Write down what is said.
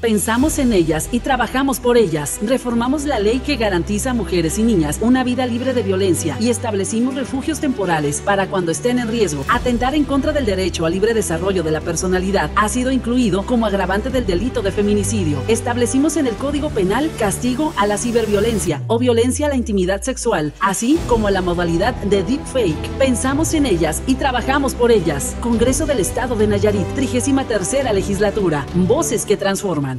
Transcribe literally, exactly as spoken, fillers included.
Pensamos en ellas y trabajamos por ellas. Reformamos la ley que garantiza a mujeres y niñas una vida libre de violencia y establecimos refugios temporales para cuando estén en riesgo. Atentar en contra del derecho al libre desarrollo de la personalidad ha sido incluido como agravante del delito de feminicidio. Establecimos en el Código Penal castigo a la ciberviolencia o violencia a la intimidad sexual, así como a la modalidad de deepfake. Pensamos en ellas y trabajamos por ellas. Congreso del Estado de Nayarit, trigésima tercera legislatura. Voces que transforman.